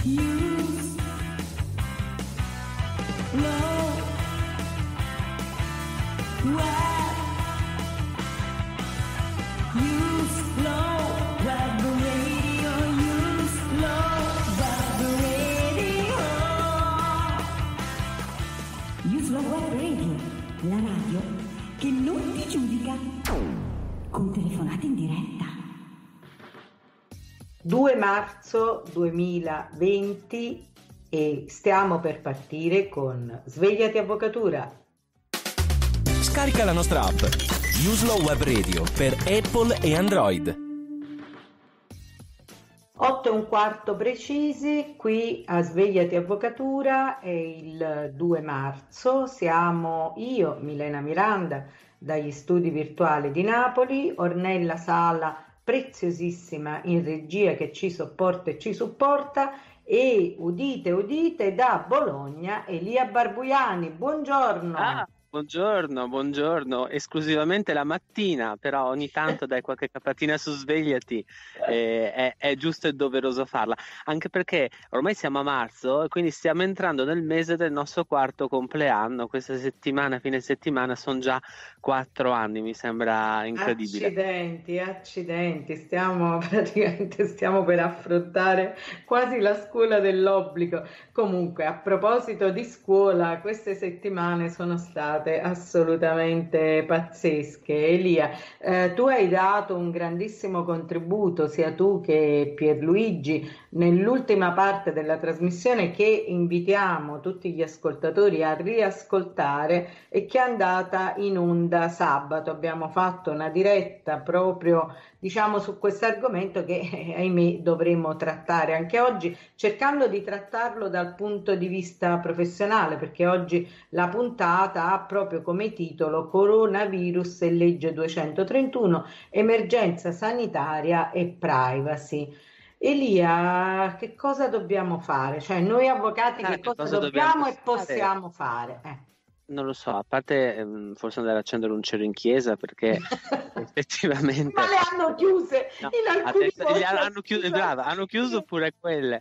use low rap, use low rap the radio, use low rap the radio, use low rap radio, la radio che non ti giudica con telefonate in diretta. 2 marzo 2020 e stiamo per partire con Svegliati Avvocatura. Scarica la nostra app Uslo Web Radio per Apple e Android. 8:15 precisi, qui a Svegliati Avvocatura è il 2 marzo, siamo io, Milena Miranda, dagli studi virtuali di Napoli, Ornella Sala, preziosissima in regia che ci sopporta e ci supporta, e udite da Bologna Elia Barbuiani. Buongiorno. Buongiorno, esclusivamente la mattina, però ogni tanto dai qualche capatina su Svegliati, è giusto e doveroso farla, anche perché ormai siamo a marzo e quindi stiamo entrando nel mese del nostro 4º compleanno. Questa settimana, fine settimana, sono già 4 anni, mi sembra incredibile. Accidenti, stiamo per affrontare quasi la scuola dell'obbligo. Comunque, a proposito di scuola, queste settimane sono state assolutamente pazzesche. Elia, tu hai dato un grandissimo contributo, sia tu che Pierluigi, nell'ultima parte della trasmissione che invitiamo tutti gli ascoltatori a riascoltare e che è andata in onda sabato. Abbiamo fatto una diretta proprio, diciamo, su questo argomento che ahimè dovremo trattare anche oggi, cercando di trattarlo dal punto di vista professionale, perché oggi la puntata ha proprio come titolo Coronavirus e legge 231, emergenza sanitaria e privacy. Elia, che cosa dobbiamo fare? Cioè, noi avvocati che cosa dobbiamo e possiamo fare? Non lo so, a parte forse andare a accendere un cero in chiesa, perché effettivamente... Ma le hanno chiuse in alcuni posti. Hanno chiuso pure quelle.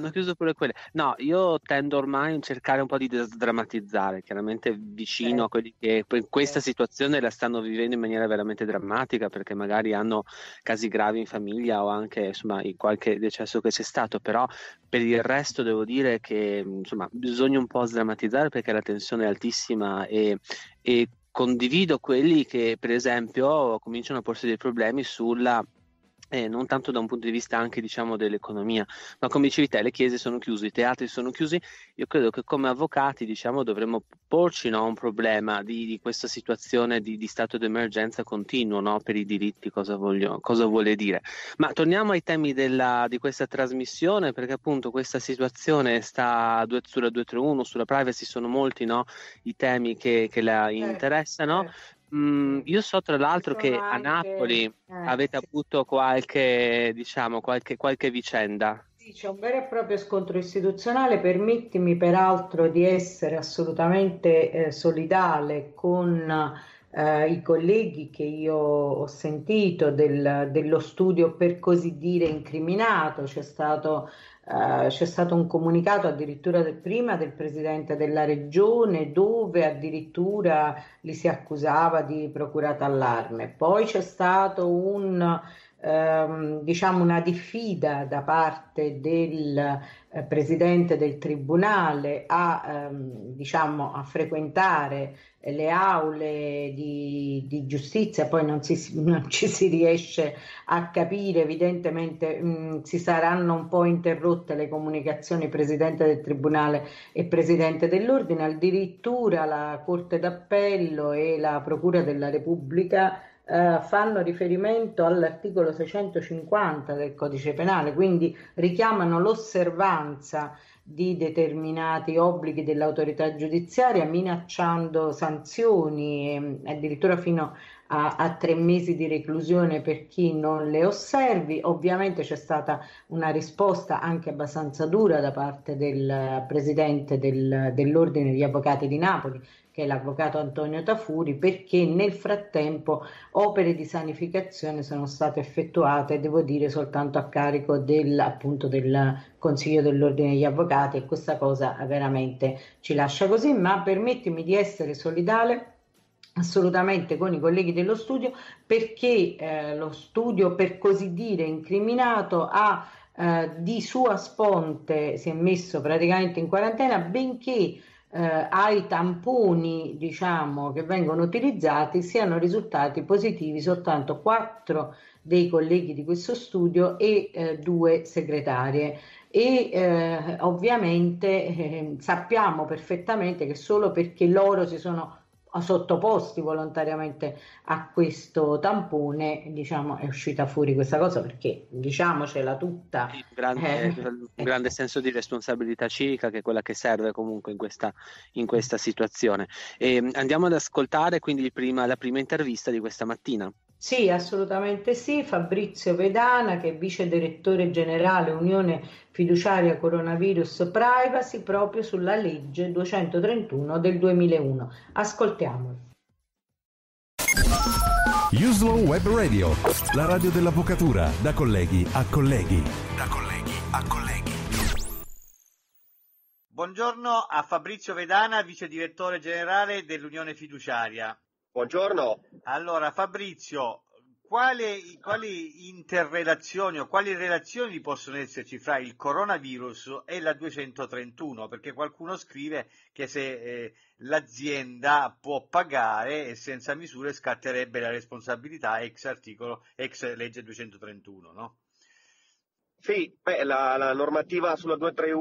No, io tendo ormai a cercare un po' di drammatizzare, chiaramente vicino a quelli che in questa situazione la stanno vivendo in maniera veramente drammatica, perché magari hanno casi gravi in famiglia o anche insomma qualche decesso che c'è stato, però per il resto devo dire che insomma bisogna un po' sdrammatizzare, perché la tensione è altissima e condivido quelli che per esempio cominciano a porsi dei problemi sulla non tanto da un punto di vista anche diciamo dell'economia, ma come dicevi te, le chiese sono chiuse, i teatri sono chiusi. Io credo che come avvocati diciamo dovremmo porci un problema di questa situazione di stato d'emergenza continuo, no? Per i diritti, cosa vuole dire. Ma torniamo ai temi di questa trasmissione, perché appunto questa situazione sta sulla 231, sulla privacy, sono molti, no? I temi che la interessano. Io so tra l'altro che a Napoli avete avuto qualche vicenda. Sì, c'è un vero e proprio scontro istituzionale. Permettimi peraltro di essere assolutamente solidale con i colleghi che io ho sentito dello studio per così dire incriminato. C'è stato un comunicato addirittura prima del presidente della regione, dove addirittura li si accusava di procurata allarme. Poi c'è stato una diffida da parte del presidente del tribunale a frequentare le aule di giustizia. Poi non ci si riesce a capire, evidentemente si saranno un po' interrotte le comunicazioni presidente del tribunale e presidente dell'ordine. Addirittura la Corte d'Appello e la Procura della Repubblica fanno riferimento all'articolo 650 del Codice Penale, quindi richiamano l'osservanza di determinati obblighi dell'autorità giudiziaria, minacciando sanzioni addirittura fino a 3 mesi di reclusione per chi non le osservi. Ovviamente c'è stata una risposta anche abbastanza dura da parte del presidente dell'Ordine degli Avvocati di Napoli, che è l'avvocato Antonio Tafuri, perché nel frattempo opere di sanificazione sono state effettuate, devo dire, soltanto a carico appunto del Consiglio dell'Ordine degli Avvocati, e questa cosa veramente ci lascia così, ma permettimi di essere solidale assolutamente con i colleghi dello studio, perché lo studio, per così dire, incriminato ha di sua sponte si è messo praticamente in quarantena, benché ai tamponi, diciamo, che vengono utilizzati siano risultati positivi soltanto 4 dei colleghi di questo studio e 2 segretarie. E ovviamente sappiamo perfettamente che solo perché loro si sono sottoposti volontariamente a questo tampone, diciamo, è uscita fuori questa cosa, perché diciamocela tutta. Sì, un grande senso di responsabilità civica, che è quella che serve comunque in questa situazione. E andiamo ad ascoltare quindi la prima intervista di questa mattina. Sì, assolutamente sì. Fabrizio Vedana, che è vice direttore generale Unione Fiduciaria Coronavirus Privacy, proprio sulla legge 231 del 2001. Ascoltiamolo. Uslow Web Radio, la radio dell'avvocatura, da colleghi a colleghi. Da colleghi a colleghi. Buongiorno a Fabrizio Vedana, vice direttore generale dell'Unione Fiduciaria. Buongiorno. Allora, Fabrizio, quali interrelazioni o quali relazioni possono esserci fra il coronavirus e la 231? Perché qualcuno scrive che se l'azienda può pagare e senza misure scatterebbe la responsabilità ex legge 231, no? Sì, la normativa sulla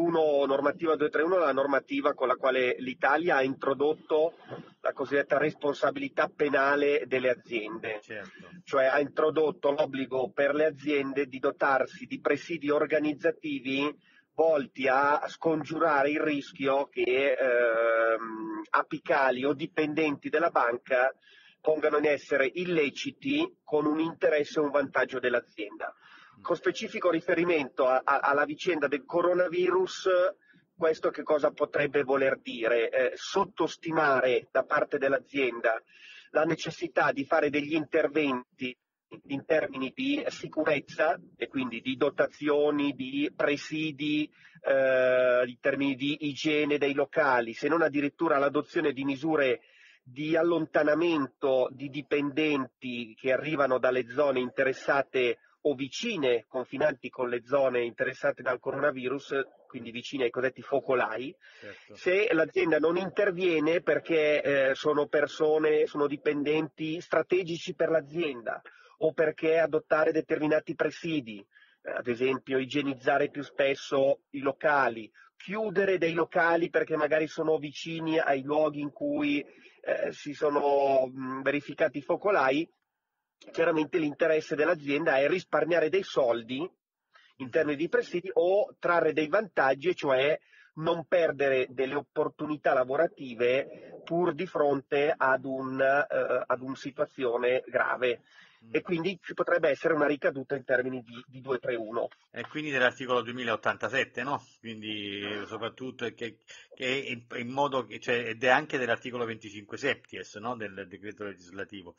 231 è la normativa con la quale l'Italia ha introdotto la cosiddetta responsabilità penale delle aziende. Certo. Cioè ha introdotto l'obbligo per le aziende di dotarsi di presidi organizzativi volti a scongiurare il rischio che apicali o dipendenti della banca pongano in essere illeciti con un interesse o un vantaggio dell'azienda. Con specifico riferimento alla vicenda del coronavirus, questo che cosa potrebbe voler dire? Sottostimare da parte dell'azienda la necessità di fare degli interventi in termini di sicurezza e quindi di dotazioni, di presidi, in termini di igiene dei locali, se non addirittura l'adozione di misure di allontanamento di dipendenti che arrivano dalle zone interessate o vicine, confinanti con le zone interessate dal coronavirus, quindi vicine ai cosiddetti focolai. Certo. Se l'azienda non interviene perché sono dipendenti strategici per l'azienda o perché adottare determinati presidi, ad esempio igienizzare più spesso i locali, chiudere dei locali perché magari sono vicini ai luoghi in cui si sono verificati i focolai, chiaramente l'interesse dell'azienda è risparmiare dei soldi in termini di presidi o trarre dei vantaggi, cioè non perdere delle opportunità lavorative pur di fronte ad una situazione grave. E quindi ci potrebbe essere una ricaduta in termini di 231. E quindi dell'articolo 2087, no? Quindi soprattutto che in modo che, cioè, ed è anche dell'articolo 25 septies, no? Del decreto legislativo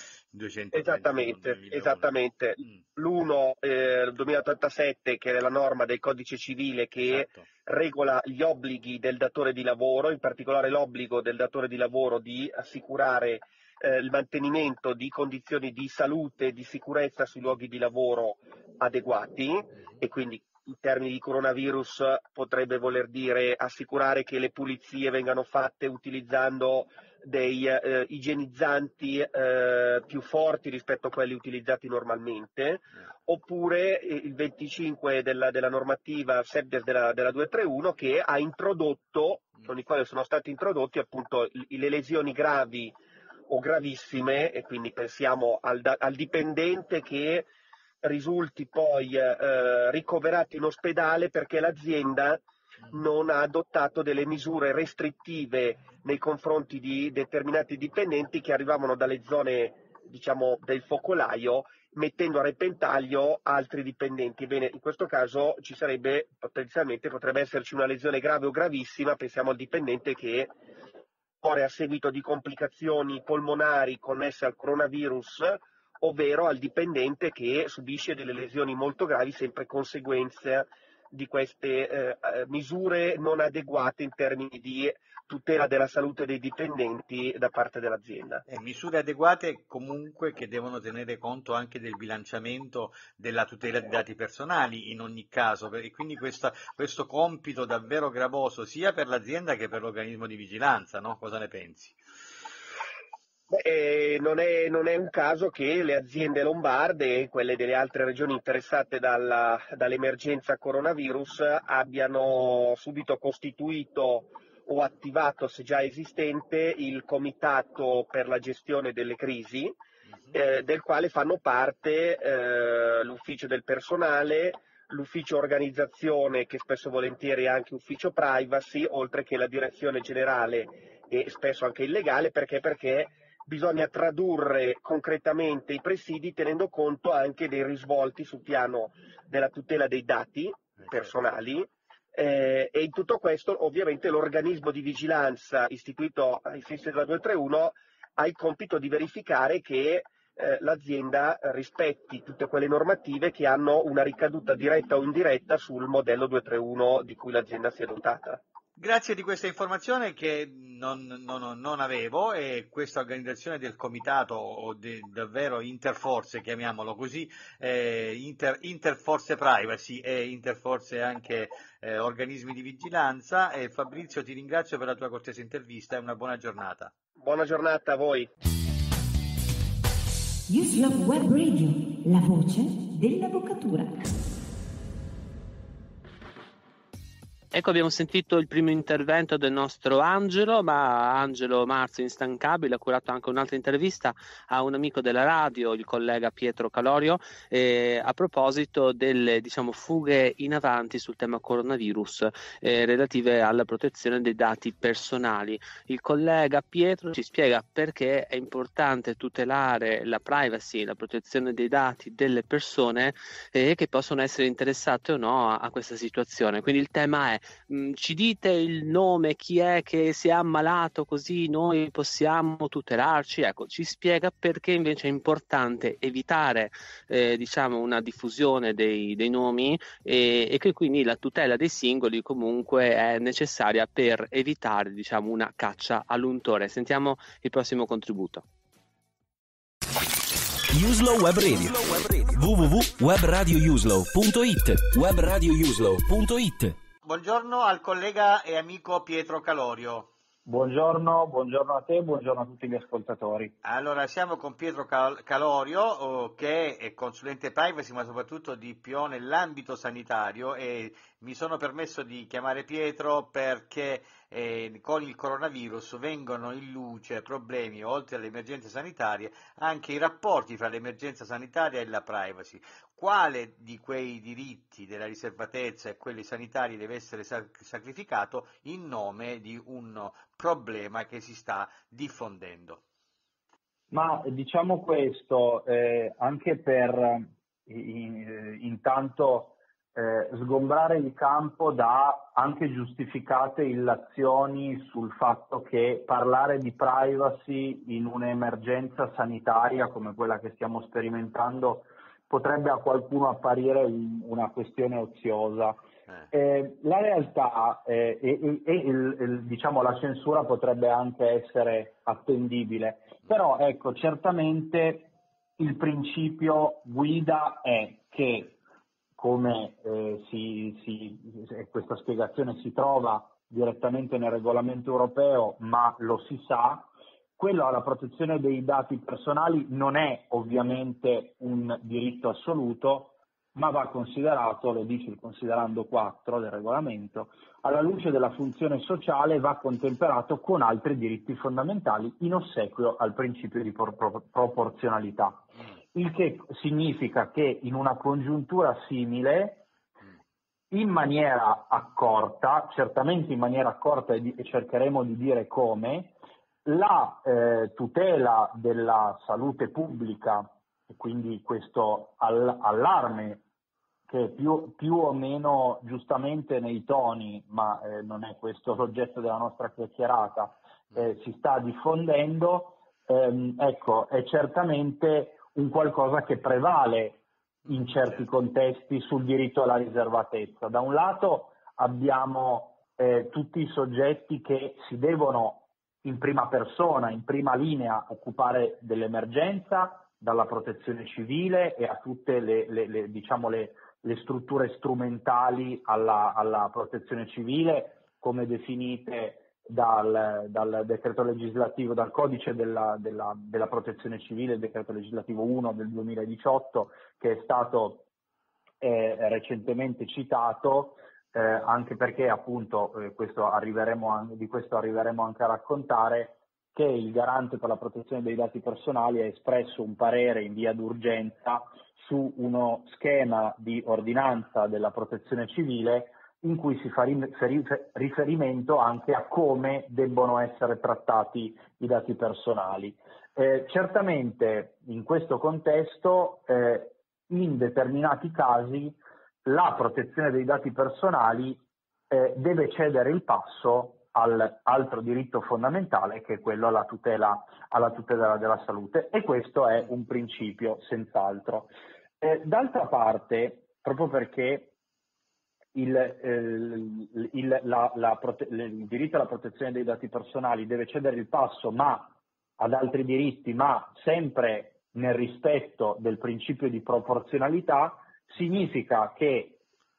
231. Esattamente. L'uno 2087, che è la norma del codice civile che Esatto. regola gli obblighi del datore di lavoro, in particolare l'obbligo del datore di lavoro di assicurare il mantenimento di condizioni di salute e di sicurezza sui luoghi di lavoro adeguati, e quindi in termini di coronavirus potrebbe voler dire assicurare che le pulizie vengano fatte utilizzando dei igienizzanti più forti rispetto a quelli utilizzati normalmente, oppure il 25 della normativa SEPDES della 231, che ha introdotto, con i quali sono stati introdotti appunto le lesioni gravi o gravissime, e quindi pensiamo al dipendente che risulti poi ricoverato in ospedale perché l'azienda non ha adottato delle misure restrittive nei confronti di determinati dipendenti che arrivavano dalle zone, diciamo, del focolaio, mettendo a repentaglio altri dipendenti. Bene, in questo caso ci sarebbe, potenzialmente potrebbe esserci una lesione grave o gravissima, pensiamo al dipendente che a seguito di complicazioni polmonari connesse al coronavirus, ovvero al dipendente che subisce delle lesioni molto gravi, sempre conseguenza di queste misure non adeguate in termini di tutela della salute dei dipendenti da parte dell'azienda. Misure adeguate comunque che devono tenere conto anche del bilanciamento della tutela dei dati personali in ogni caso, e quindi questo compito davvero gravoso sia per l'azienda che per l'organismo di vigilanza, no? Cosa ne pensi? Non è un caso che le aziende lombarde e quelle delle altre regioni interessate dall'emergenza coronavirus abbiano subito costituito o attivato, se già esistente, il comitato per la gestione delle crisi, del quale fanno parte l'ufficio del personale, l'ufficio organizzazione, che spesso e volentieri è anche ufficio privacy, oltre che la direzione generale e spesso anche il legale, perché bisogna tradurre concretamente i presidi tenendo conto anche dei risvolti sul piano della tutela dei dati personali, e in tutto questo ovviamente l'organismo di vigilanza istituito ai sensi della 231 ha il compito di verificare che l'azienda rispetti tutte quelle normative che hanno una ricaduta diretta o indiretta sul modello 231 di cui l'azienda si è dotata. Grazie di questa informazione che non avevo, e questa organizzazione del comitato, o davvero interforze, chiamiamolo così, interforze privacy e interforze anche organismi di vigilanza. Fabrizio, ti ringrazio per la tua cortese intervista e una buona giornata. Buona giornata a voi. Uslov Web Radio, la voce dell'avvocatura. Ecco, abbiamo sentito il primo intervento del nostro Angelo, ma Angelo Marzo, instancabile, ha curato anche un'altra intervista a un amico della radio, il collega Pietro Calorio, a proposito delle, fughe in avanti sul tema coronavirus relative alla protezione dei dati personali. Il collega Pietro ci spiega perché è importante tutelare la privacy, la protezione dei dati delle persone che possono essere interessate o no a questa situazione. Quindi il tema è: ci dite il nome, chi è che si è ammalato, così noi possiamo tutelarci. Ecco, ci spiega perché invece è importante evitare una diffusione dei nomi e che quindi la tutela dei singoli comunque è necessaria per evitare una caccia all'untore. Sentiamo il prossimo contributo. Uslow Web Radio, www.webradiouslow.it, webradiouslow.it. Buongiorno al collega e amico Pietro Calorio. Buongiorno a te, buongiorno a tutti gli ascoltatori. Allora, siamo con Pietro Calorio, che è consulente privacy, ma soprattutto DPO nell'ambito sanitario, e mi sono permesso di chiamare Pietro perché con il coronavirus vengono in luce problemi, oltre alle emergenze sanitarie, anche i rapporti fra l'emergenza sanitaria e la privacy. Quale di quei diritti della riservatezza e quelli sanitari deve essere sacrificato in nome di un problema che si sta diffondendo? Ma diciamo questo, anche per intanto sgombrare il campo da anche giustificate illazioni sul fatto che parlare di privacy in un'emergenza sanitaria come quella che stiamo sperimentando potrebbe a qualcuno apparire una questione oziosa. La realtà la censura potrebbe anche essere attendibile, però ecco, certamente il principio guida è che, come questa spiegazione si trova direttamente nel regolamento europeo, ma lo si sa, quello alla protezione dei dati personali non è ovviamente un diritto assoluto, ma va considerato, lo dice il considerando 4 del regolamento, alla luce della funzione sociale va contemperato con altri diritti fondamentali in ossequio al principio di proporzionalità. Il che significa che in una congiuntura simile, in maniera accorta, certamente in maniera accorta, e cercheremo di dire come, la tutela della salute pubblica, e quindi questo allarme che più o meno giustamente nei toni, ma non è questo l'oggetto della nostra chiacchierata, si sta diffondendo, ecco, è certamente un qualcosa che prevale in certi contesti sul diritto alla riservatezza. Da un lato abbiamo tutti i soggetti che si devono in prima persona, in prima linea, occupare dell'emergenza, dalla protezione civile e a tutte le strutture strumentali alla protezione civile, come definite dal decreto legislativo, dal codice della protezione civile, il decreto legislativo 1 del 2018, che è stato recentemente citato, anche perché appunto di questo arriveremo anche a raccontare, che il garante per la protezione dei dati personali ha espresso un parere in via d'urgenza su uno schema di ordinanza della protezione civile in cui si fa riferimento anche a come debbono essere trattati i dati personali. Certamente in questo contesto, in determinati casi, la protezione dei dati personali deve cedere il passo all'altro diritto fondamentale, che è quello alla tutela della salute, e questo è un principio senz'altro. D'altra parte, proprio perché il diritto alla protezione dei dati personali deve cedere il passo ad altri diritti, ma sempre nel rispetto del principio di proporzionalità, significa che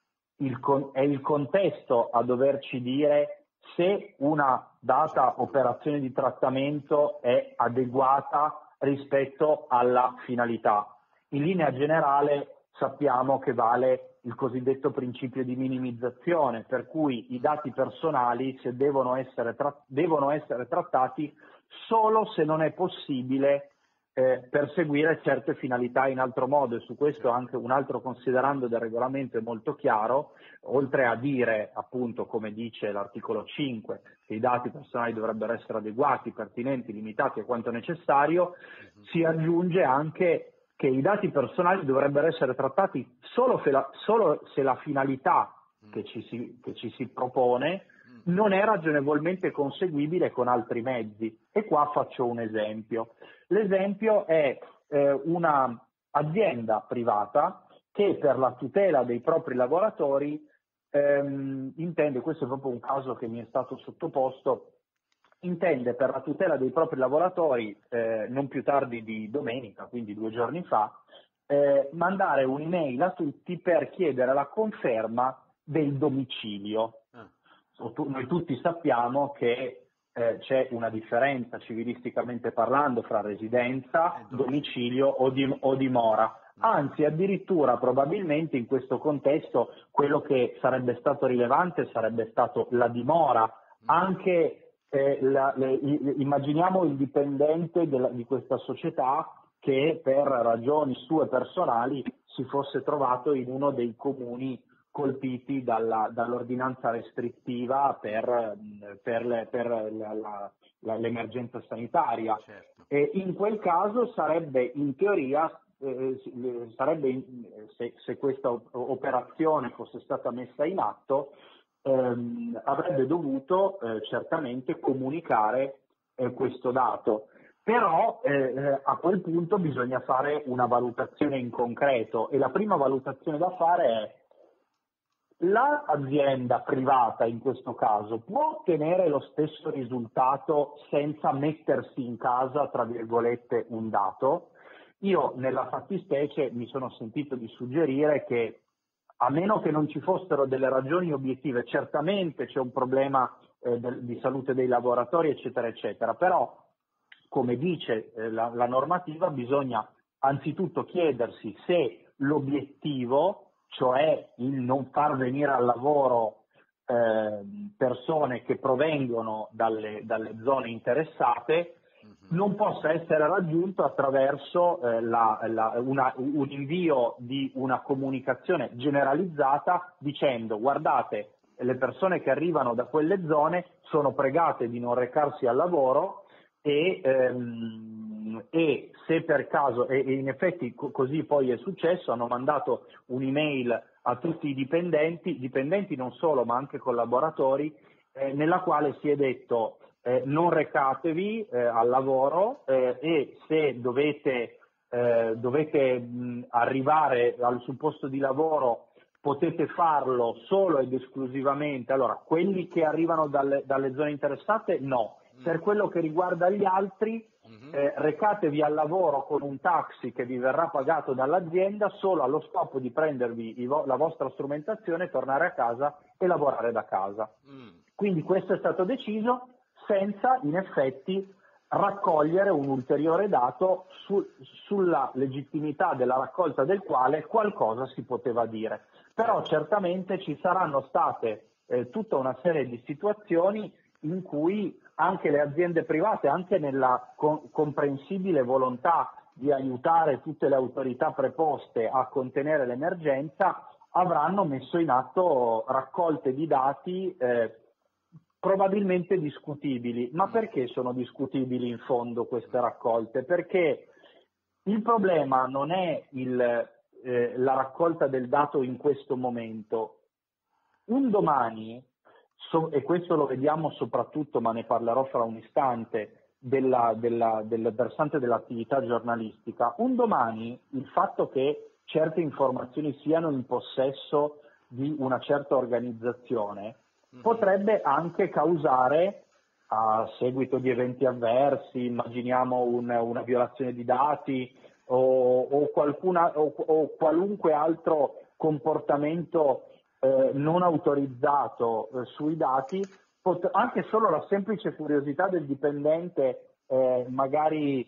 è il contesto a doverci dire se una data operazione di trattamento è adeguata rispetto alla finalità. In linea generale sappiamo che vale il cosiddetto principio di minimizzazione, per cui i dati personali devono essere trattati solo se non è possibile perseguire certe finalità in altro modo, e su questo anche un altro considerando del regolamento è molto chiaro. Oltre a dire, appunto, come dice l'articolo 5, che i dati personali dovrebbero essere adeguati, pertinenti, limitati a quanto necessario, si aggiunge anche che i dati personali dovrebbero essere trattati solo se la finalità che ci si propone non è ragionevolmente conseguibile con altri mezzi. E qua faccio un esempio. L'esempio è una azienda privata che per la tutela dei propri lavoratori intende, questo è proprio un caso che mi è stato sottoposto, intende per la tutela dei propri lavoratori non più tardi di domenica, quindi 2 giorni fa, mandare un'email a tutti per chiedere la conferma del domicilio. Noi tutti sappiamo che c'è una differenza civilisticamente parlando fra residenza, domicilio o dimora. Anzi, addirittura probabilmente in questo contesto quello che sarebbe stato rilevante sarebbe stato la dimora. Anche immaginiamo il dipendente di questa società che per ragioni sue personali si fosse trovato in uno dei comuni colpiti dall'ordinanza restrittiva per l'emergenza sanitaria. Certo. E in quel caso sarebbe in teoria, se questa operazione fosse stata messa in atto, avrebbe dovuto certamente comunicare questo dato. Però a quel punto bisogna fare una valutazione in concreto, e la prima valutazione da fare è: l'azienda privata in questo caso può ottenere lo stesso risultato senza mettersi in casa, tra virgolette, un dato? Io nella fattispecie mi sono sentito di suggerire che, a meno che non ci fossero delle ragioni obiettive, certamente c'è un problema di salute dei lavoratori, eccetera, eccetera, però, come dice la normativa, bisogna anzitutto chiedersi se l'obiettivo, cioè il non far venire al lavoro persone che provengono dalle zone interessate, non possa essere raggiunto attraverso un invio di una comunicazione generalizzata dicendo: guardate, le persone che arrivano da quelle zone sono pregate di non recarsi al lavoro, e se per caso, e in effetti così poi è successo, hanno mandato un'email a tutti i dipendenti non solo ma anche collaboratori, nella quale si è detto: non recatevi al lavoro e se dovete arrivare sul posto di lavoro potete farlo solo ed esclusivamente. Allora, quelli che arrivano dalle zone interessate no. Per quello che riguarda gli altri, recatevi al lavoro con un taxi che vi verrà pagato dall'azienda solo allo scopo di prendervi la vostra strumentazione, tornare a casa e lavorare da casa. Quindi questo è stato deciso senza in effetti raccogliere un ulteriore dato sulla legittimità della raccolta del quale qualcosa si poteva dire. Però certamente ci saranno state tutta una serie di situazioni in cui anche le aziende private, anche nella comprensibile volontà di aiutare tutte le autorità preposte a contenere l'emergenza, avranno messo in atto raccolte di dati probabilmente discutibili. Ma perché sono discutibili in fondo queste raccolte? Perché il problema non è la raccolta del dato in questo momento. Un domani, e questo lo vediamo soprattutto, ma ne parlerò fra un istante, del versante dell'attività giornalistica, un domani il fatto che certe informazioni siano in possesso di una certa organizzazione potrebbe anche causare, a seguito di eventi avversi, immaginiamo una violazione di dati o qualunque altro comportamento non autorizzato sui dati, anche solo la semplice curiosità del dipendente, magari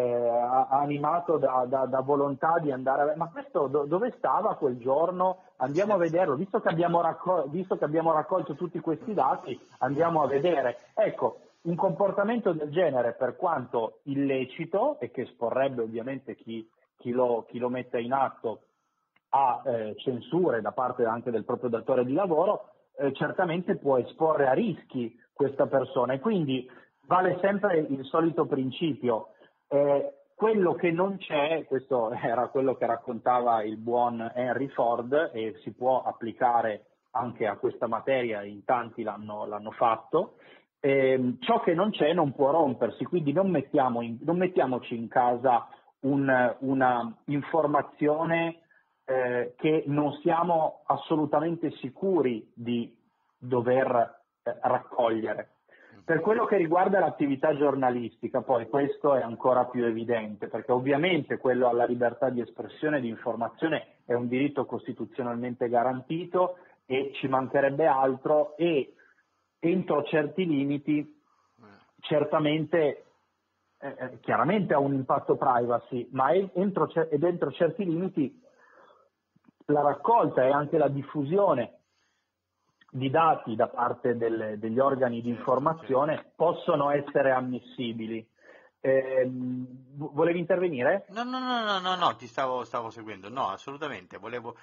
animato da volontà di andare ma questo dove stava quel giorno? Andiamo a vederlo, visto che abbiamo raccolto tutti questi dati, andiamo a vedere. Ecco, un comportamento del genere, per quanto illecito e che esporrebbe ovviamente chi lo mette in atto a censure da parte anche del proprio datore di lavoro, certamente può esporre a rischi questa persona, e quindi vale sempre il solito principio. Quello che non c'è, questo era quello che raccontava il buon Henry Ford, e si può applicare anche a questa materia, in tanti l'hanno fatto. Ciò che non c'è non può rompersi, quindi non mettiamoci in casa una informazione che non siamo assolutamente sicuri di dover raccogliere. Per quello che riguarda l'attività giornalistica, poi questo è ancora più evidente, perché ovviamente quello alla libertà di espressione e di informazione è un diritto costituzionalmente garantito e ci mancherebbe altro, e entro certi limiti certamente chiaramente ha un impatto privacy, ma dentro certi limiti la raccolta e anche la diffusione di dati da parte degli organi di informazione possono essere ammissibili. Volevi intervenire? No, ti stavo seguendo. No, assolutamente. Volevo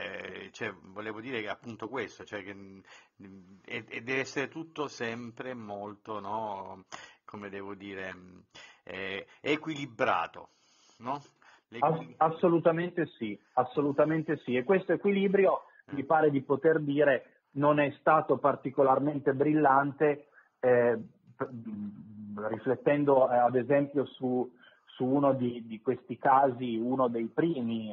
dire che appunto questo, cioè che deve essere tutto sempre molto, no, come devo dire, equilibrato, no? Assolutamente sì. E questo equilibrio mi pare di poter dire non è stato particolarmente brillante, riflettendo ad esempio su uno di questi casi, uno dei primi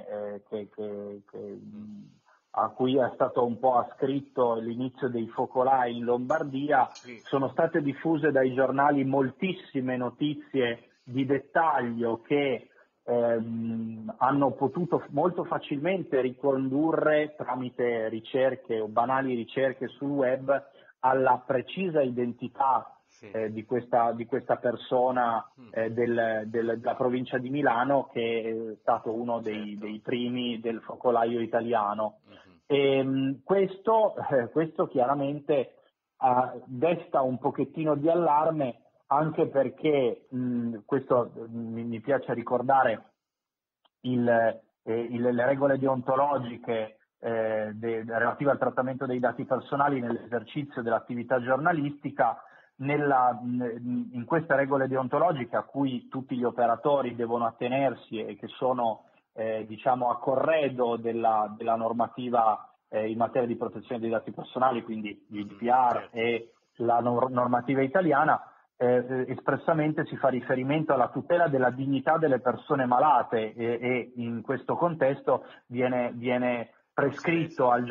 a cui è stato un po' ascritto l'inizio dei focolai in Lombardia. Sì. Sono state diffuse dai giornali moltissime notizie di dettaglio che hanno potuto molto facilmente ricondurre, tramite ricerche o banali ricerche sul web, alla precisa identità di questa persona della provincia di Milano, che è stato uno dei primi del focolaio italiano. E questo chiaramente desta un pochettino di allarme, anche perché questo mi piace ricordare le regole deontologiche relative al trattamento dei dati personali nell'esercizio dell'attività giornalistica. In queste regole deontologiche, a cui tutti gli operatori devono attenersi e che sono a corredo della normativa in materia di protezione dei dati personali, quindi GDPR e la normativa italiana, espressamente si fa riferimento alla tutela della dignità delle persone malate e in questo contesto viene prescritto al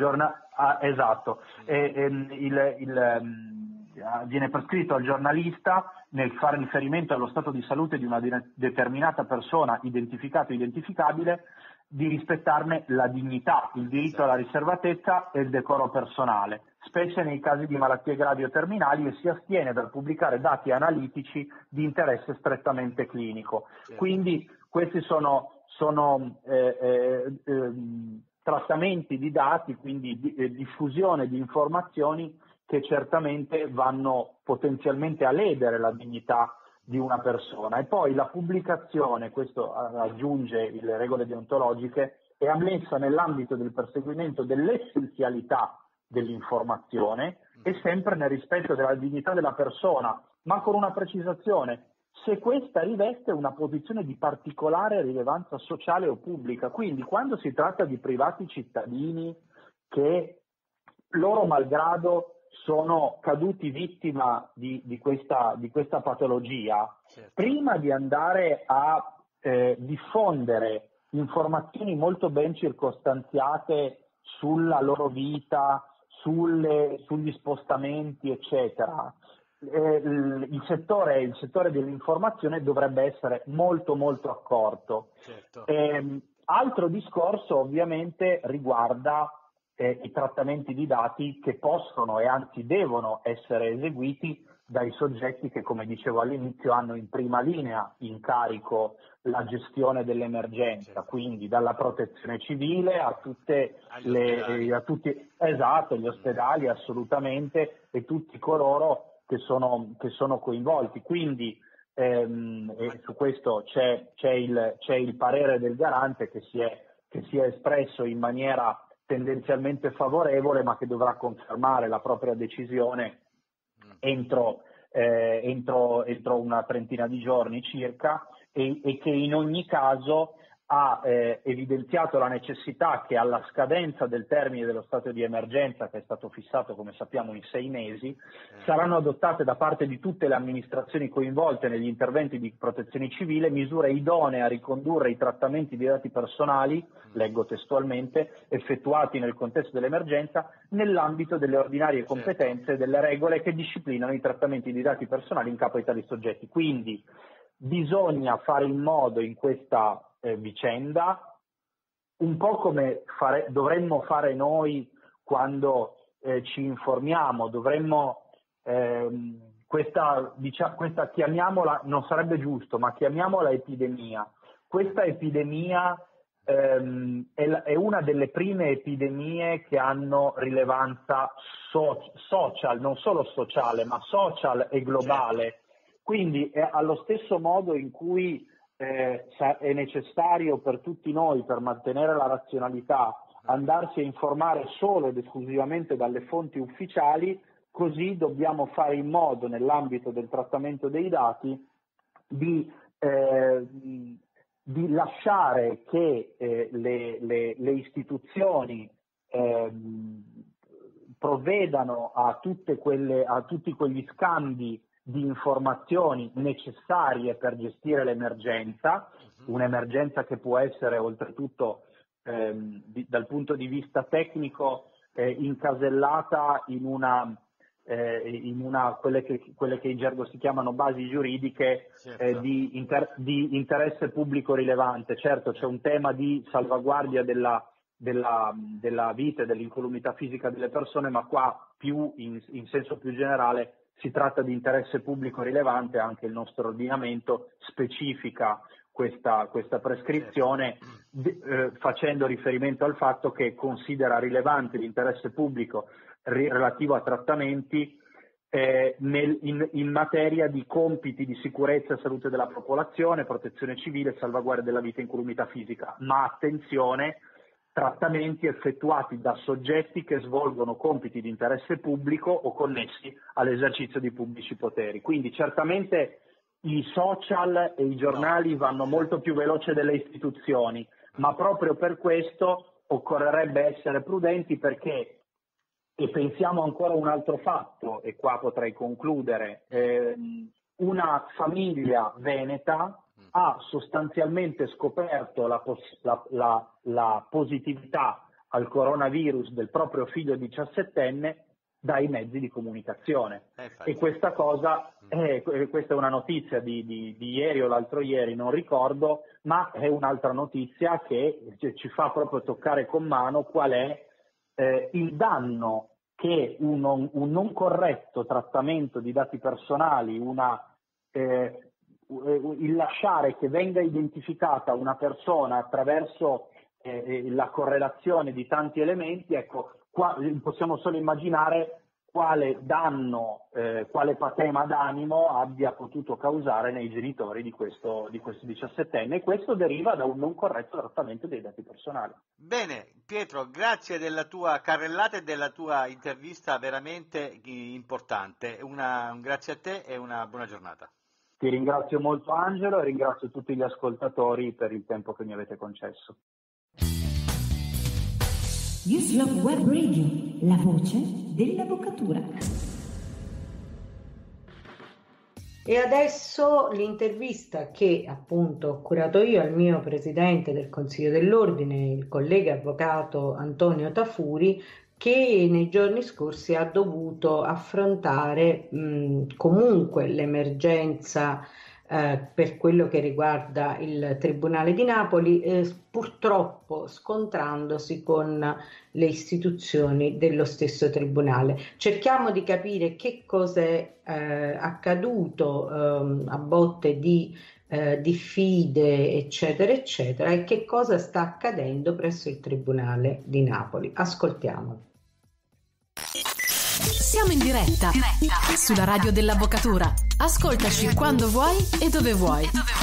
viene prescritto al giornalista, nel fare riferimento allo stato di salute di una determinata persona identificata o identificabile, di rispettarne la dignità, il diritto alla riservatezza e il decoro personale, specie nei casi di malattie gravi o terminali, e si astiene dal pubblicare dati analitici di interesse strettamente clinico. Quindi questi sono trattamenti di dati, quindi diffusione di informazioni che certamente vanno potenzialmente a ledere la dignità di una persona. E poi la pubblicazione, questo aggiunge le regole deontologiche, è ammessa nell'ambito del perseguimento dell'essenzialità dell'informazione e sempre nel rispetto della dignità della persona, ma con una precisazione: se questa riveste una posizione di particolare rilevanza sociale o pubblica. Quindi quando si tratta di privati cittadini che loro malgrado sono caduti vittima di questa patologia, prima di andare a diffondere informazioni molto ben circostanziate sulla loro vita, sugli spostamenti, eccetera, il settore dell'informazione dovrebbe essere molto molto accorto. Altro discorso ovviamente riguarda i trattamenti di dati che possono e anzi devono essere eseguiti dai soggetti che, come dicevo all'inizio, hanno in prima linea in carico la gestione dell'emergenza, quindi dalla protezione civile a gli ospedali assolutamente, e tutti coloro che sono coinvolti. Quindi e su questo c'è il parere del garante che si è espresso in maniera tendenzialmente favorevole, ma che dovrà confermare la propria decisione entro una trentina di giorni circa, e che in ogni caso ha evidenziato la necessità che alla scadenza del termine dello stato di emergenza, che è stato fissato come sappiamo in 6 mesi, saranno adottate da parte di tutte le amministrazioni coinvolte negli interventi di protezione civile misure idonee a ricondurre i trattamenti di dati personali, leggo testualmente, effettuati nel contesto dell'emergenza nell'ambito delle ordinarie competenze e delle regole che disciplinano i trattamenti di dati personali in capo ai tali soggetti. Quindi bisogna fare in modo in questa vicenda, un po' come dovremmo fare noi quando ci informiamo, questa chiamiamola, non sarebbe giusto, ma chiamiamola epidemia. Questa epidemia è una delle prime epidemie che hanno rilevanza social, non solo sociale, ma social e globale. Quindi allo stesso modo in cui è necessario per tutti noi, per mantenere la razionalità, andarsi a informare solo ed esclusivamente dalle fonti ufficiali, così dobbiamo fare in modo, nell'ambito del trattamento dei dati, di lasciare che le istituzioni provvedano a tutti quegli scambi di informazioni necessarie per gestire l'emergenza, un'emergenza che può essere oltretutto dal punto di vista tecnico incasellata in quelle che in gergo si chiamano basi giuridiche di interesse pubblico rilevante. Certo, c'è un tema di salvaguardia della vita e dell'incolumità fisica delle persone, ma qua in senso più generale si tratta di interesse pubblico rilevante. Anche il nostro ordinamento specifica questa prescrizione facendo riferimento al fatto che considera rilevante l'interesse pubblico relativo a trattamenti in materia di compiti di sicurezza e salute della popolazione, protezione civile, salvaguardia della vita e incolumità fisica. Ma attenzione, trattamenti effettuati da soggetti che svolgono compiti di interesse pubblico o connessi all'esercizio di pubblici poteri. Quindi certamente i social e i giornali vanno molto più veloce delle istituzioni, ma proprio per questo occorrerebbe essere prudenti, perché, e pensiamo ancora a un altro fatto, e qua potrei concludere, una famiglia veneta ha sostanzialmente scoperto la positività al coronavirus del proprio figlio 17enne dai mezzi di comunicazione. E questa cosa, questa è una notizia di ieri o l'altro ieri, non ricordo, ma è un'altra notizia che ci fa proprio toccare con mano qual è il danno che un non corretto trattamento di dati personali, il lasciare che venga identificata una persona attraverso la correlazione di tanti elementi, ecco, qua possiamo solo immaginare quale danno, quale patema d'animo abbia potuto causare nei genitori di questo 17enne, e questo deriva da un non corretto trattamento dei dati personali. Bene, Pietro, grazie della tua carrellata e della tua intervista veramente importante. Un grazie a te e una buona giornata. Ti ringrazio molto, Angelo, e ringrazio tutti gli ascoltatori per il tempo che mi avete concesso. Uslov Web Radio, la voce dell'avvocatura. E adesso l'intervista che appunto ho curato io al mio presidente del Consiglio dell'Ordine, il collega avvocato Antonio Tafuri, che nei giorni scorsi ha dovuto affrontare comunque l'emergenza per quello che riguarda il Tribunale di Napoli, purtroppo scontrandosi con le istituzioni dello stesso Tribunale. Cerchiamo di capire che cosa è accaduto a botte di diffide, eccetera, eccetera, e che cosa sta accadendo presso il Tribunale di Napoli. Ascoltiamolo. Siamo in diretta sulla radio dell'avvocatura. Ascoltaci quando vuoi e dove vuoi.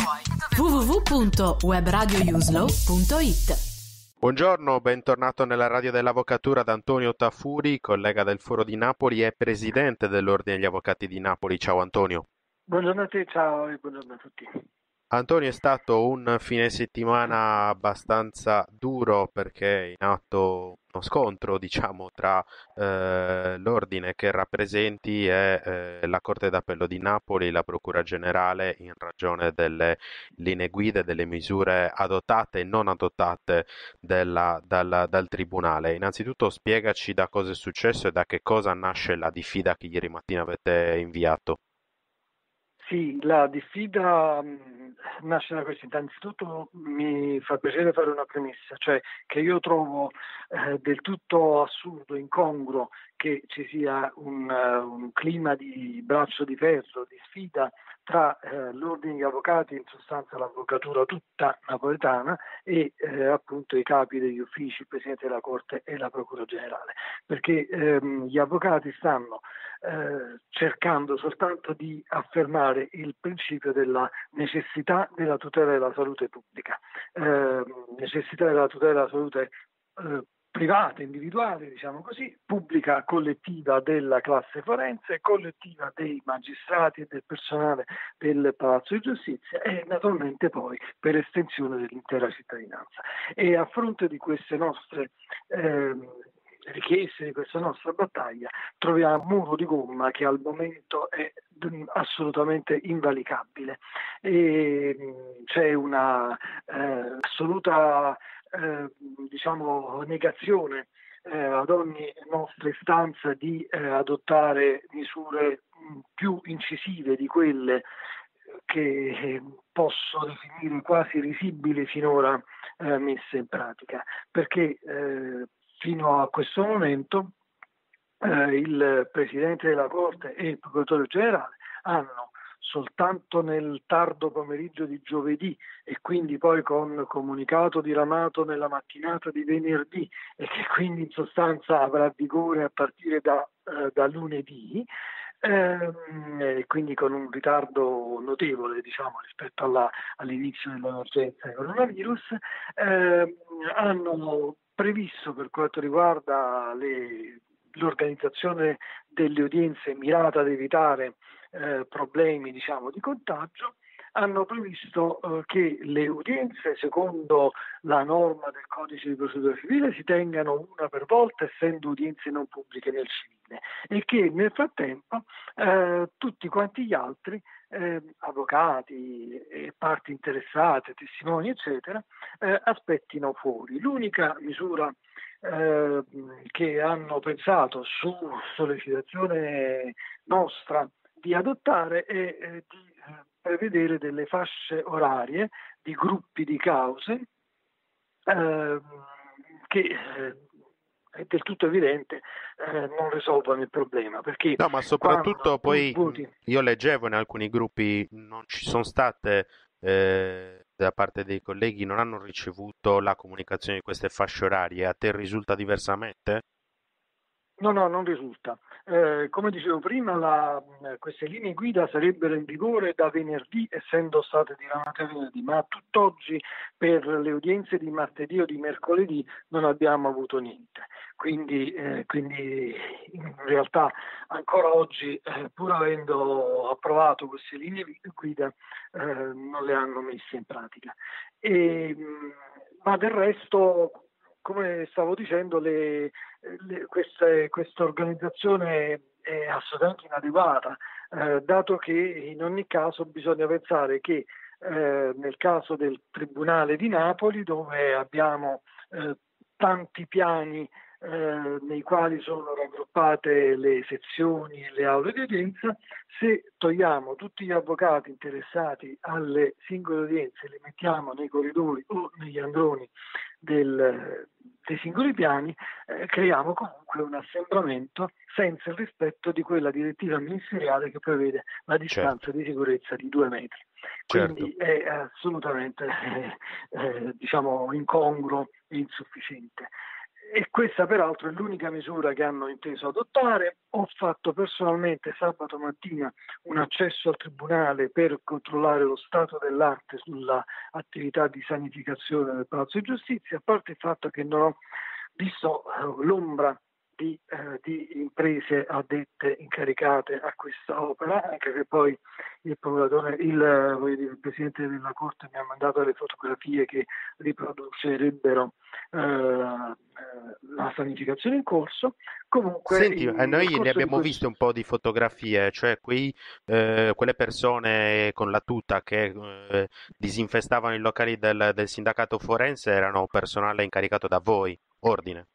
www.webradiouslow.it. Buongiorno, bentornato nella radio dell'avvocatura da Antonio Tafuri, collega del Foro di Napoli e presidente dell'Ordine degli Avvocati di Napoli. Ciao Antonio. Buongiorno a te, ciao e buongiorno a tutti. Antonio, è stato un fine settimana abbastanza duro perché è in atto uno scontro, diciamo, tra l'ordine che rappresenti e la Corte d'Appello di Napoli, la Procura Generale, in ragione delle linee guida, delle misure adottate e non adottate dal Tribunale. Innanzitutto spiegaci da cosa è successo e da che cosa nasce la diffida che ieri mattina avete inviato. Sì, la diffida nasce da questo. Innanzitutto mi fa piacere fare una premessa, cioè che io trovo del tutto assurdo, incongruo che ci sia un clima di braccio di ferro, di sfida tra l'ordine degli avvocati, in sostanza l'avvocatura tutta napoletana, e appunto i capi degli uffici, il Presidente della Corte e la Procura Generale, perché gli avvocati stanno cercando soltanto di affermare il principio della necessità della tutela della salute pubblica, necessità della tutela della salute privata, individuale, diciamo così, pubblica, collettiva della classe forense, collettiva dei magistrati e del personale del Palazzo di Giustizia e naturalmente poi per estensione dell'intera cittadinanza. E a fronte di queste nostre richieste, di questa nostra battaglia, troviamo un muro di gomma che al momento è assolutamente invalicabile e c'è una assoluta negazione ad ogni nostra istanza di adottare misure più incisive di quelle che posso definire quasi risibili finora messe in pratica, perché fino a questo momento il Presidente della Corte e il Procuratore Generale hanno soltanto nel tardo pomeriggio di giovedì e quindi poi con comunicato diramato nella mattinata di venerdì e che quindi in sostanza avrà vigore a partire da lunedì, quindi con un ritardo notevole, diciamo, rispetto all'inizio dell'emergenza coronavirus, hanno previsto, per quanto riguarda l'organizzazione delle udienze mirata ad evitare problemi, diciamo, di contagio, hanno previsto che le udienze, secondo la norma del Codice di Procedura Civile, si tengano una per volta, essendo udienze non pubbliche nel civile, e che nel frattempo tutti quanti gli altri avvocati e parti interessate, testimoni eccetera, aspettino fuori. L'unica misura che hanno pensato su sollecitazione nostra di adottare è di prevedere delle fasce orarie di gruppi di cause che è del tutto evidente non risolvono il problema, perché no, ma soprattutto poi voti... io leggevo in alcuni gruppi non ci sono state da parte dei colleghi, non hanno ricevuto la comunicazione di queste fasce orarie. A te risulta diversamente? No, non risulta. Come dicevo prima, queste linee guida sarebbero in vigore da venerdì, essendo state diramate venerdì, ma tutt'oggi per le udienze di martedì o di mercoledì non abbiamo avuto niente. Quindi in realtà ancora oggi, pur avendo approvato queste linee guida, non le hanno messe in pratica. Ma del resto, come stavo dicendo, questa organizzazione è assolutamente inadeguata, dato che in ogni caso bisogna pensare che nel caso del Tribunale di Napoli, dove abbiamo tanti piani nei quali sono raggruppate le sezioni e le aule di udienza, se togliamo tutti gli avvocati interessati alle singole udienze e li mettiamo nei corridoi o negli androni dei singoli piani, creiamo comunque un assembramento senza il rispetto di quella direttiva ministeriale che prevede la distanza di sicurezza di 2 metri. Quindi è assolutamente incongruo e insufficiente. E questa peraltro è l'unica misura che hanno inteso adottare. Ho fatto personalmente sabato mattina un accesso al Tribunale per controllare lo stato dell'arte sulla attività di sanificazione del Palazzo di Giustizia, a parte il fatto che non ho visto l'ombra di imprese addette incaricate a questa opera, anche che poi il Presidente della Corte mi ha mandato le fotografie che riproducerebbe la sanificazione in corso. Comunque, senti, noi ne abbiamo viste un po' di fotografie, cioè quelle persone con la tuta che disinfestavano i locali del sindacato forense erano personale incaricato da voi, ordine.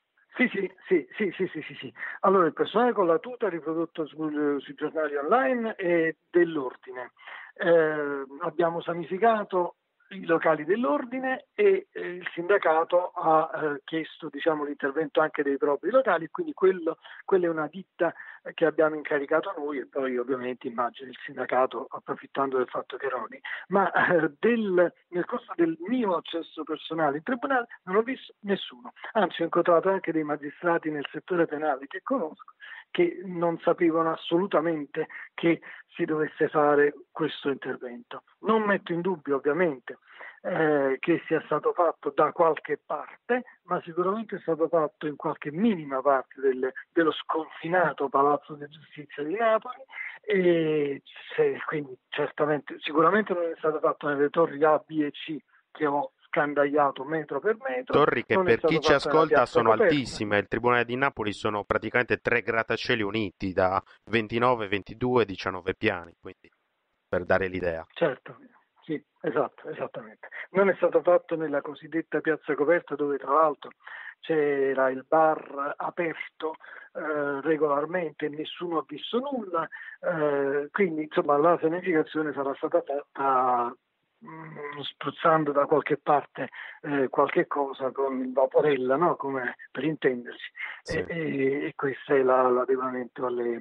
Sì. Allora, il personale con la tuta riprodotto sui giornali online è dell'ordine. Abbiamo sanificato i locali dell'ordine e il sindacato ha chiesto l'intervento anche dei propri locali, quindi quella è una ditta che abbiamo incaricato noi e poi ovviamente immagino il sindacato approfittando del fatto che eroni. Ma nel corso del mio accesso personale in tribunale non ho visto nessuno, anzi ho incontrato anche dei magistrati nel settore penale che conosco che non sapevano assolutamente che si dovesse fare questo intervento. Non metto in dubbio ovviamente che sia stato fatto da qualche parte, ma sicuramente è stato fatto in qualche minima parte dello sconfinato Palazzo di Giustizia di Napoli e quindi sicuramente non è stato fatto nelle torri A, B e C che ho scandagliato metro per metro. Torri che per chi ci ascolta sono altissime. Il Tribunale di Napoli sono praticamente 3 grattacieli uniti da 29, 22, 19 piani, quindi per dare l'idea. Certo, sì, esattamente. Non è stato fatto nella cosiddetta piazza coperta dove tra l'altro c'era il bar aperto regolarmente e nessuno ha visto nulla, quindi insomma la sanificazione sarà stata fatta spruzzando da qualche parte qualche cosa con il vaporella, no? Come per intenderci, sì. E questo è l'adeguamento alle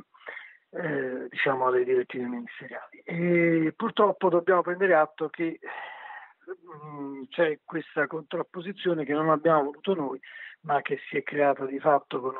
direttive ministeriali. E purtroppo dobbiamo prendere atto che c'è questa contrapposizione che non abbiamo voluto noi, ma che si è creata di fatto con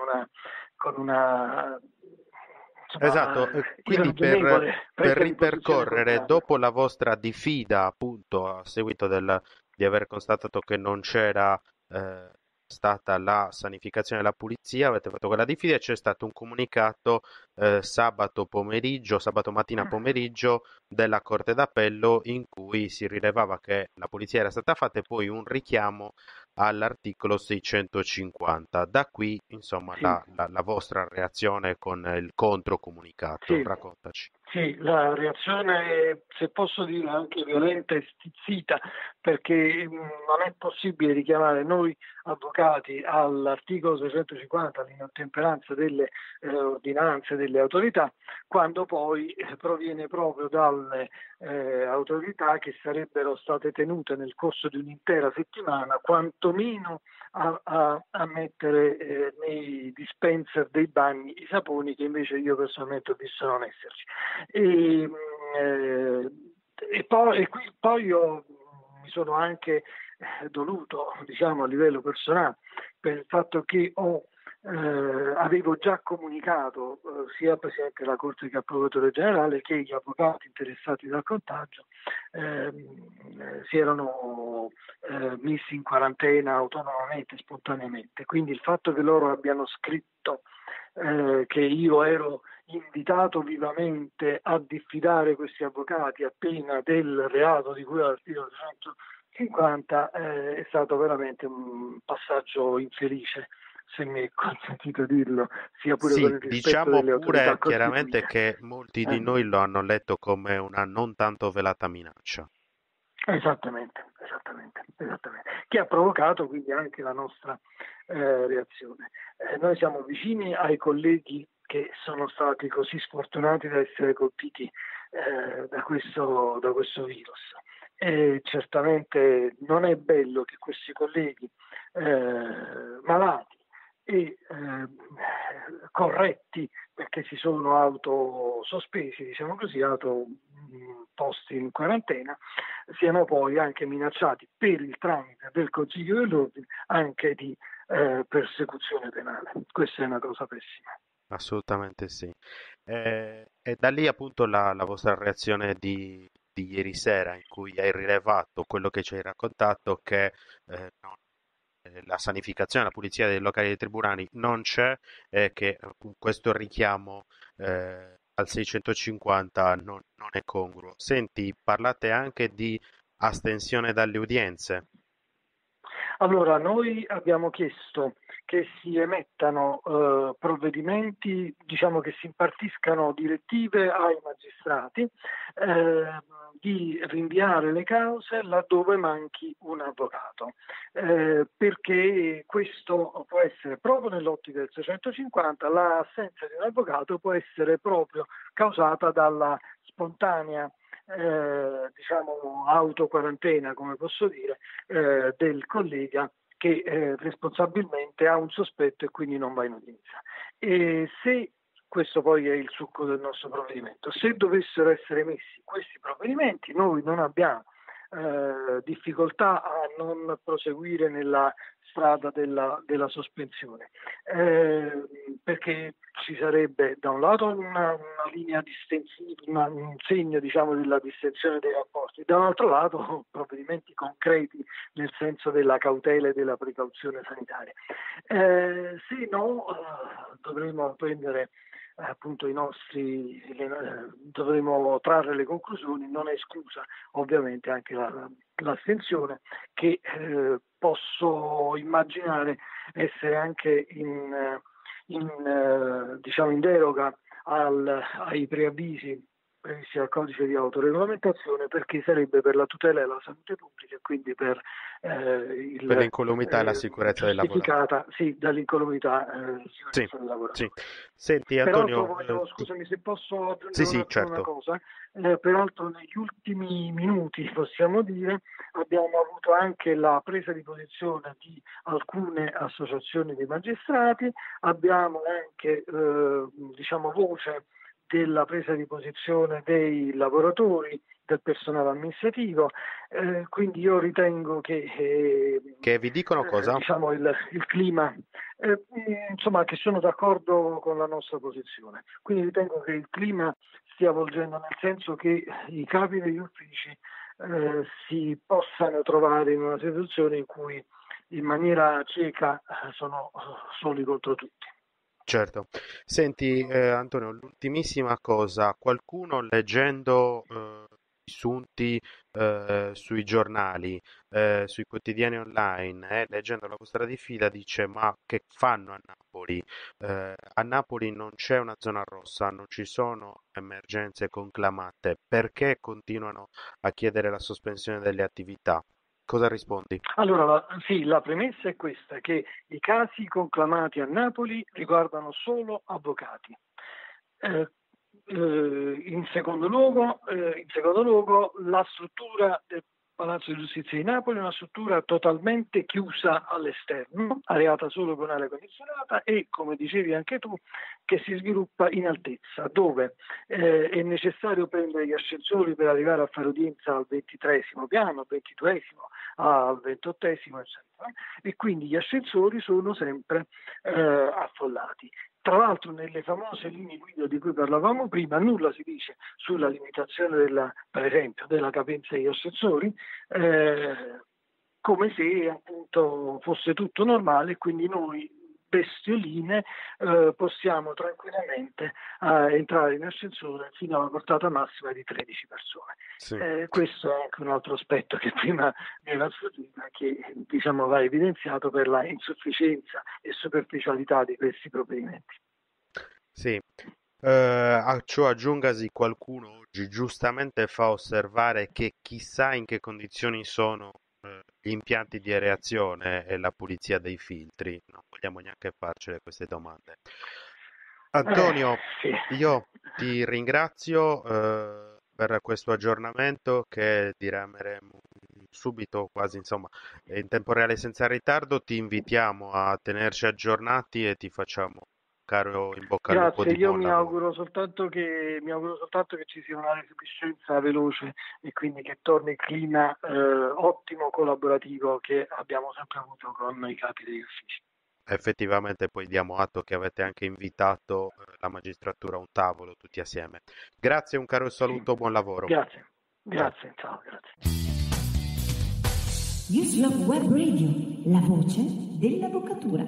una esatto, quindi per ripercorrere dopo la vostra diffida appunto a seguito di aver constatato che non c'era stata la sanificazione e la pulizia, avete fatto quella diffida e c'è stato un comunicato sabato mattina pomeriggio della Corte d'Appello in cui si rilevava che la pulizia era stata fatta e poi un richiamo all'articolo 650. Da qui insomma sì. la vostra reazione con il controcomunicato, raccontaci. Sì, la reazione, se posso dire, anche violenta e stizzita, perché non è possibile richiamare noi avvocati all'articolo 650, all'inottemperanza delle ordinanze delle autorità, quando poi proviene proprio dalle autorità che sarebbero state tenute nel corso di un'intera settimana, quantomeno a mettere nei dispenser dei bagni i saponi, che invece io personalmente ho visto non esserci. Poi io mi sono anche doluto, diciamo, a livello personale per il fatto che avevo già comunicato sia al Presidente della Corte che al Procuratore Generale che gli avvocati interessati dal contagio si erano messi in quarantena autonomamente, spontaneamente. Quindi il fatto che loro abbiano scritto che io ero invitato vivamente a diffidare questi avvocati a pena del reato di cui all'articolo 350 è stato veramente un passaggio infelice, se mi è consentito dirlo, sia pure Sì, per il rispetto diciamo delle autorità pure chiaramente costituite. che molti di noi lo hanno letto come una non tanto velata minaccia. Esattamente, che ha provocato quindi anche la nostra reazione. Noi siamo vicini ai colleghi che sono stati così sfortunati da essere colpiti da questo virus. E certamente non è bello che questi colleghi malati e corretti, perché si sono autosospesi, diciamo così, posti in quarantena, siano poi anche minacciati per il tramite del Consiglio dell'Ordine anche di persecuzione penale. Questa è una cosa pessima. Assolutamente sì. E da lì appunto la vostra reazione di ieri sera, in cui hai rilevato quello che ci hai raccontato, che la sanificazione, la pulizia dei locali dei tribunali non c'è, e che questo richiamo al 650 non è congruo. Senti, parlate anche di astensione dalle udienze. Allora, noi abbiamo chiesto che si emettano provvedimenti, diciamo che si impartiscano direttive ai magistrati di rinviare le cause laddove manchi un avvocato, perché questo può essere proprio nell'ottica del 650, l'assenza di un avvocato può essere proprio causata dalla spontanea diciamo autoquarantena, come posso dire, del collega che responsabilmente ha un sospetto e quindi non va in udienza. E se questo poi è il succo del nostro provvedimento, se dovessero essere messi questi provvedimenti, noi non abbiamo difficoltà a non proseguire nella strada della sospensione, perché ci sarebbe da un lato una linea distensiva, un segno, diciamo, della distensione dei rapporti, da un altro lato provvedimenti concreti nel senso della cautela e della precauzione sanitaria. Se no dovremo prendere appunto dovremo trarre le conclusioni, non è esclusa ovviamente anche l'astensione, che posso immaginare essere anche diciamo in deroga ai preavvisi previsti dal codice di autoregolamentazione, perché sarebbe per la tutela della salute pubblica e quindi per l'incolumità e la sicurezza del lavoratore. Sì, dall'incolumità sicurezza del lavoratore. Sì. Senti Antonio, scusami se posso aggiungere certo. una cosa, peraltro negli ultimi minuti, possiamo dire, abbiamo avuto anche la presa di posizione di alcune associazioni di magistrati, abbiamo anche diciamo voce della presa di posizione dei lavoratori, del personale amministrativo, quindi io ritengo che vi dicono cosa? Diciamo il clima, insomma, che sono d'accordo con la nostra posizione, quindi ritengo che il clima stia volgendo nel senso che i capi degli uffici si possano trovare in una situazione in cui in maniera cieca sono soli contro tutti. Certo. Senti Antonio, l'ultimissima cosa, qualcuno leggendo riassunti sui giornali, sui quotidiani online, leggendo la vostra diffida, dice: ma che fanno a Napoli? A Napoli non c'è una zona rossa, non ci sono emergenze conclamate, perché continuano a chiedere la sospensione delle attività? Cosa rispondi? Allora, la premessa è questa, che i casi conclamati a Napoli riguardano solo avvocati. In secondo luogo, la struttura del Palazzo di Giustizia di Napoli è una struttura totalmente chiusa all'esterno, areata solo con aria condizionata e, come dicevi anche tu, che si sviluppa in altezza, dove è necessario prendere gli ascensori per arrivare a fare udienza al 23° piano, al 22°, al 28°, eccetera. E quindi gli ascensori sono sempre affollati. Tra l'altro, nelle famose linee guida di cui parlavamo prima, nulla si dice sulla limitazione per esempio della capienza degli ascensori, come se appunto fosse tutto normale, e quindi noi bestioline possiamo tranquillamente entrare in ascensore fino alla portata massima di 13 persone. Sì. Questo è anche un altro aspetto che prima mi era sfuggito, che va evidenziato per la insufficienza e superficialità di questi provvedimenti. Sì. A ciò aggiungasi, qualcuno oggi giustamente fa osservare che chissà in che condizioni sono gli impianti di areazione e la pulizia dei filtri. Non vogliamo neanche farcele queste domande. Antonio, io ti ringrazio per questo aggiornamento che dirameremo subito, quasi in tempo reale, senza ritardo. Ti invitiamo a tenerci aggiornati e ti facciamo caro in bocca al lupo. Grazie, io mi auguro soltanto che ci sia una resipiscenza veloce e quindi che torni il clima ottimo collaborativo che abbiamo sempre avuto con i capi degli uffici. Effettivamente poi diamo atto che avete anche invitato la magistratura a un tavolo tutti assieme. Grazie, un caro saluto, buon lavoro. Grazie, ciao, grazie. Newslog Web Radio, la voce dell'avvocatura.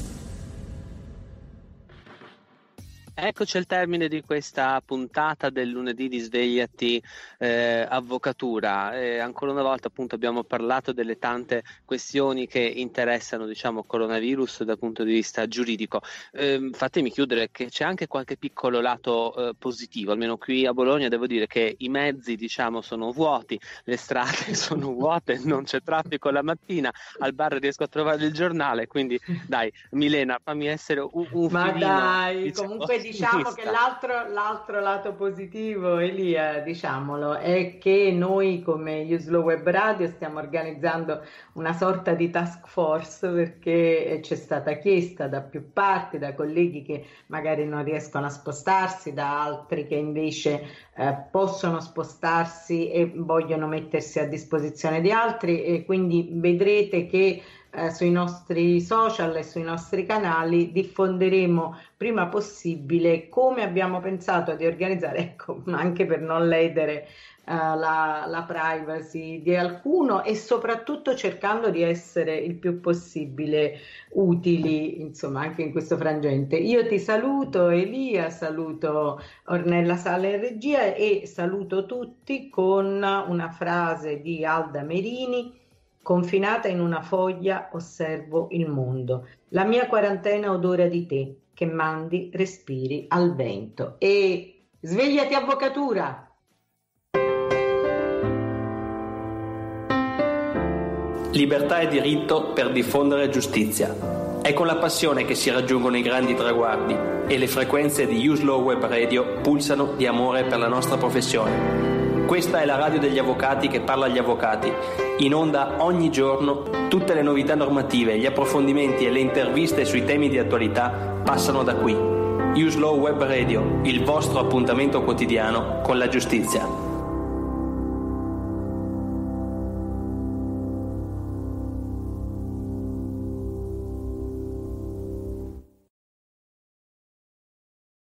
Eccoci al termine di questa puntata del lunedì di Svegliati Avvocatura. Ancora una volta appunto abbiamo parlato delle tante questioni che interessano coronavirus dal punto di vista giuridico. Fatemi chiudere che c'è anche qualche piccolo lato positivo, almeno qui a Bologna devo dire che i mezzi sono vuoti, le strade sono vuote, non c'è traffico la mattina, al bar riesco a trovare il giornale, quindi dai Milena, fammi essere un ma filino, dai, comunque diciamo che l'altro lato positivo, Elia, diciamolo, è che noi come Newslaw Web Radio stiamo organizzando una sorta di task force, perché c'è stata chiesta da più parti, da colleghi che magari non riescono a spostarsi, da altri che invece possono spostarsi e vogliono mettersi a disposizione di altri, e quindi vedrete che sui nostri social e sui nostri canali diffonderemo prima possibile come abbiamo pensato di organizzare, anche per non ledere la privacy di alcuno, e soprattutto cercando di essere il più possibile utili, anche in questo frangente. Io ti saluto Elia, saluto Ornella Sala in regia e saluto tutti con una frase di Alda Merini: confinata in una foglia osservo il mondo, la mia quarantena odora di te, che mandi respiri al vento. E svegliati avvocatura! Libertà e diritto per diffondere giustizia. È con la passione che si raggiungono i grandi traguardi e le frequenze di Newslaw Web Radio pulsano di amore per la nostra professione. Questa è la radio degli avvocati che parla agli avvocati. In onda ogni giorno tutte le novità normative, gli approfondimenti e le interviste sui temi di attualità passano da qui. Newslaw Web Radio, il vostro appuntamento quotidiano con la giustizia.